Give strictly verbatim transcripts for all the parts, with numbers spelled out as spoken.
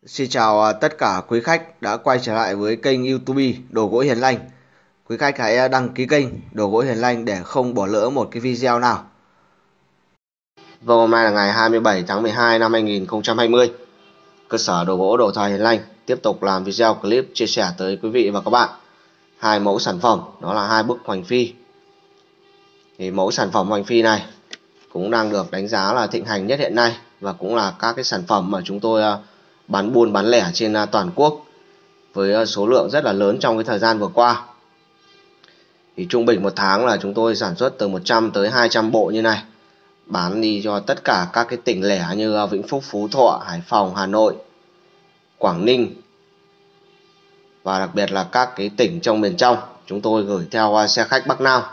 Xin chào à, tất cả quý khách đã quay trở lại với kênh YouTube Đồ Gỗ Hiền Lành. Quý khách hãy à, đăng ký kênh Đồ Gỗ Hiền Lành để không bỏ lỡ một cái video nào. Và hôm nay là ngày hai mươi bảy tháng mười hai năm hai nghìn không trăm hai mươi. Cơ sở đồ gỗ Đồ Thời Hiền Lành tiếp tục làm video clip chia sẻ tới quý vị và các bạn hai mẫu sản phẩm, đó là hai bức hoành phi. Thì mẫu sản phẩm hoành phi này cũng đang được đánh giá là thịnh hành nhất hiện nay và cũng là các cái sản phẩm mà chúng tôi à, bán buôn bán lẻ trên à, toàn quốc với số lượng rất là lớn trong cái thời gian vừa qua. Thì trung bình một tháng là chúng tôi sản xuất từ một trăm tới hai trăm bộ như này, bán đi cho tất cả các cái tỉnh lẻ như Vĩnh Phúc, Phú Thọ, Hải Phòng, Hà Nội, Quảng Ninh và đặc biệt là các cái tỉnh trong miền trong chúng tôi gửi theo xe khách Bắc Nam.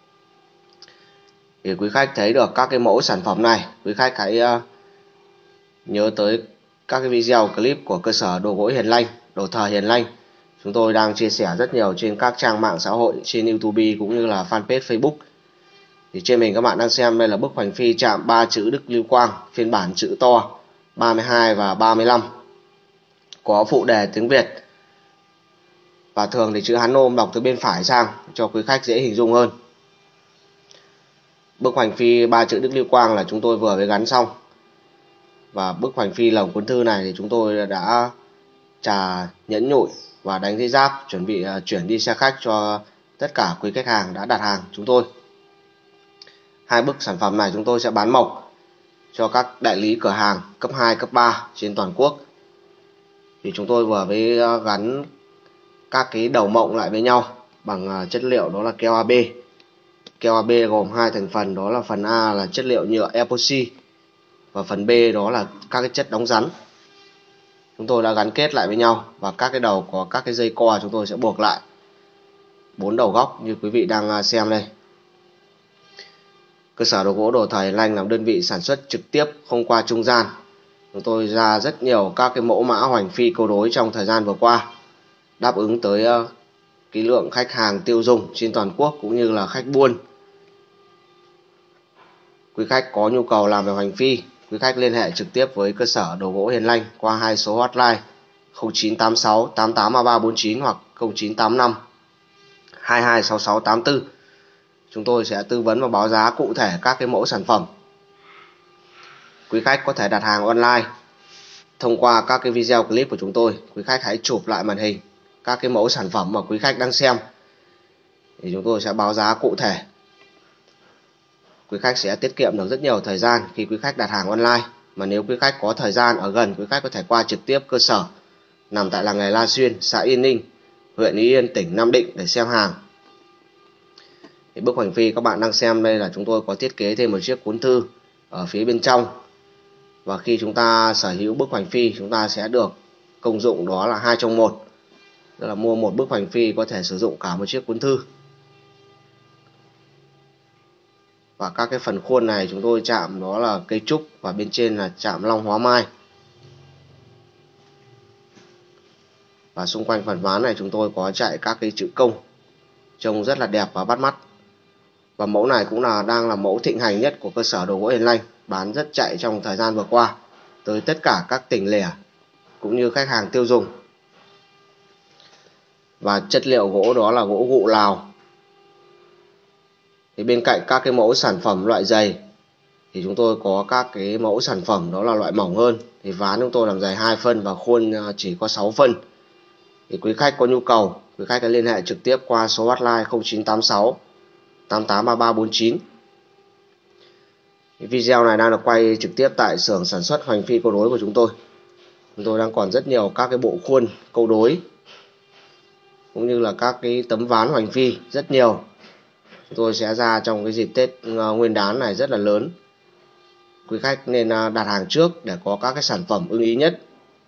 Thì quý khách thấy được các cái mẫu sản phẩm này, quý khách hãy nhớ tới các cái video clip của cơ sở đồ gỗ Hiền Lành, Đồ Thời Hiền Lành. Chúng tôi đang chia sẻ rất nhiều trên các trang mạng xã hội, trên YouTube cũng như là fanpage Facebook. Thì trên mình các bạn đang xem đây là bức hoành phi chạm ba chữ Đức Lưu Quang, phiên bản chữ to ba mươi hai và ba mươi lăm. Có phụ đề tiếng Việt. Và thường thì chữ Hán Nôm đọc từ bên phải sang cho quý khách dễ hình dung hơn. Bức hoành phi ba chữ Đức Lưu Quang là chúng tôi vừa mới gắn xong. Và bức hoành phi lồng cuốn thư này thì chúng tôi đã chà nhẫn nhụi và đánh dây giáp, chuẩn bị chuyển đi xe khách cho tất cả quý khách hàng đã đặt hàng chúng tôi. Hai bức sản phẩm này chúng tôi sẽ bán mộc cho các đại lý cửa hàng cấp hai, cấp ba trên toàn quốc. Thì chúng tôi vừa mới gắn các cái đầu mộng lại với nhau bằng chất liệu đó là keo a bê. Keo a bê gồm hai thành phần, đó là phần A là chất liệu nhựa epoxy và phần B đó là các cái chất đóng rắn. Chúng tôi đã gắn kết lại với nhau và các cái đầu có các cái dây co chúng tôi sẽ buộc lại bốn đầu góc như quý vị đang xem đây. Cơ sở đồ gỗ Đồ Thời Hiền Lành làm đơn vị sản xuất trực tiếp, không qua trung gian. Chúng tôi ra rất nhiều các cái mẫu mã hoành phi câu đối trong thời gian vừa qua, đáp ứng tới cái lượng khách hàng tiêu dùng trên toàn quốc cũng như là khách buôn. Quý khách có nhu cầu làm về hoành phi, quý khách liên hệ trực tiếp với cơ sở đồ gỗ Hiền Lành qua hai số hotline không chín tám sáu tám tám ba ba bốn chín hoặc không chín tám năm hai hai sáu sáu tám tư. Chúng tôi sẽ tư vấn và báo giá cụ thể các cái mẫu sản phẩm. Quý khách có thể đặt hàng online thông qua các cái video clip của chúng tôi. Quý khách hãy chụp lại màn hình các cái mẫu sản phẩm mà quý khách đang xem thì chúng tôi sẽ báo giá cụ thể. Quý khách sẽ tiết kiệm được rất nhiều thời gian khi quý khách đặt hàng online. Mà nếu quý khách có thời gian ở gần, quý khách có thể qua trực tiếp cơ sở nằm tại làng nghề La Xuyên, xã Yên Ninh, huyện Ý Yên, tỉnh Nam Định để xem hàng. Thì bức hoành phi các bạn đang xem đây là chúng tôi có thiết kế thêm một chiếc cuốn thư ở phía bên trong. Và khi chúng ta sở hữu bức hoành phi, chúng ta sẽ được công dụng đó là hai trong một. Tức là mua một bức hoành phi có thể sử dụng cả một chiếc cuốn thư. Và các cái phần khuôn này chúng tôi chạm đó là cây trúc và bên trên là chạm long hóa mai. Và xung quanh phần ván này chúng tôi có chạy các cái chữ công, trông rất là đẹp và bắt mắt. Và mẫu này cũng là đang là mẫu thịnh hành nhất của cơ sở đồ gỗ Hiền Lành, bán rất chạy trong thời gian vừa qua tới tất cả các tỉnh lẻ cũng như khách hàng tiêu dùng. Và chất liệu gỗ đó là gỗ gụ Lào. Thì bên cạnh các cái mẫu sản phẩm loại dày thì chúng tôi có các cái mẫu sản phẩm đó là loại mỏng hơn. Thì ván chúng tôi làm dày hai phân và khuôn chỉ có sáu phân. Thì quý khách có nhu cầu, quý khách hãy liên hệ trực tiếp qua số hotline không chín tám sáu tám tám ba ba bốn chín. Video này đang được quay trực tiếp tại xưởng sản xuất hoành phi câu đối của chúng tôi. Chúng tôi đang còn rất nhiều các cái bộ khuôn câu đối cũng như là các cái tấm ván hoành phi rất nhiều. Chúng tôi sẽ ra trong cái dịp Tết Nguyên đán này rất là lớn. Quý khách nên đặt hàng trước để có các cái sản phẩm ưng ý nhất.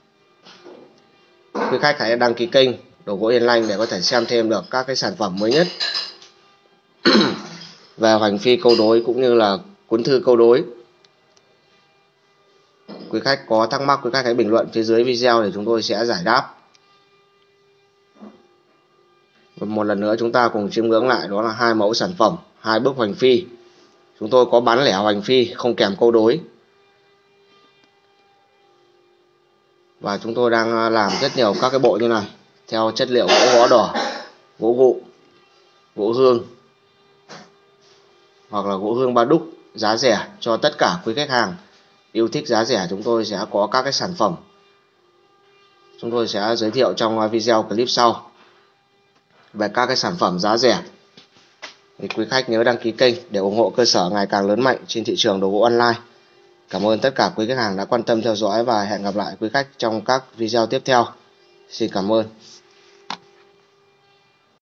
Quý khách hãy đăng ký kênh Đồ gỗ Hiền Lành để có thể xem thêm được các cái sản phẩm mới nhất về hoành phi câu đối cũng như là cuốn thư câu đối. Quý khách có thắc mắc, quý khách hãy bình luận phía dưới video để chúng tôi sẽ giải đáp. Và một lần nữa chúng ta cùng chiêm ngưỡng lại đó là hai mẫu sản phẩm, hai bức hoành phi. Chúng tôi có bán lẻ hoành phi không kèm câu đối. Và chúng tôi đang làm rất nhiều các cái bộ như này theo chất liệu gỗ gõ đỏ, gỗ gụ, gỗ hương hoặc là gỗ hương ba đúc, giá rẻ cho tất cả quý khách hàng yêu thích giá rẻ. Chúng tôi sẽ có các cái sản phẩm chúng tôi sẽ giới thiệu trong video clip sau về các cái sản phẩm giá rẻ. Thì quý khách nhớ đăng ký kênh để ủng hộ cơ sở ngày càng lớn mạnh trên thị trường đồ gỗ online. Cảm ơn tất cả quý khách hàng đã quan tâm theo dõi và hẹn gặp lại quý khách trong các video tiếp theo. Xin cảm ơn.